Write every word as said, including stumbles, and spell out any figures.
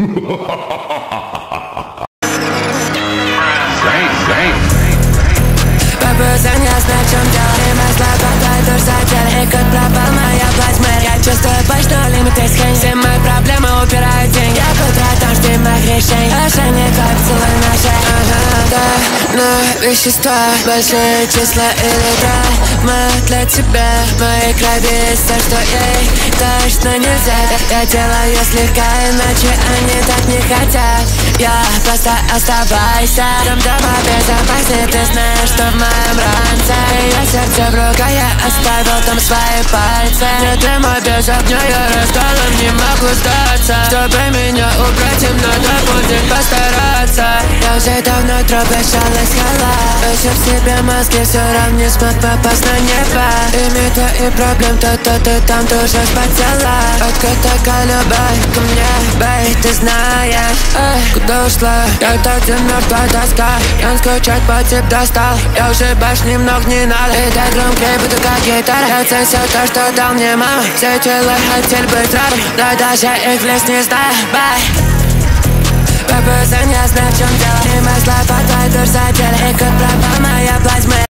Бабузан, ясно, в чем дело. Время слаботой, душ задел. И как пропал моя плазма. Я чувствую боль, что лимиты схрень. Все мои проблемы убирают день. Я потратил жди моих решений. Ошейник, как целый на шее. Ага, да, но вещества большие числа или травмы для тебя. В моей крови есть все, что ей точно нельзя. Я делаю слегка, иначе они так не хотят. Я просто оставайся. Там дома безопаснее, ты знаешь, что в моем ранце. Ее сердце в руках, я оставил там свои пальцы. Нет, ты мой без огня, я раскалом не могу сдаться. Чтобы меня убрать, им надо будет постараться. Я уже давно тропешал из скала. Еще в себе мозги, все равно не смог попасть на небо. Имей-то и проблем, то-то ты там тоже спотела. Откуда такая любовь ко мне, бэй, ты знаешь, эй, куда ушла? Я где мертвая доска. Я скучать по тебе достал. Я уже больше немного не надо. И дай громкие, буду как гитара. Я ценю все то, что дал мне мама. Все тело хотели быть рядом, да даже их в лес не знаю, бай. Бабузан, я знаю, в чем дело. И мы слаботой душ задели. И как пропал моя плазма.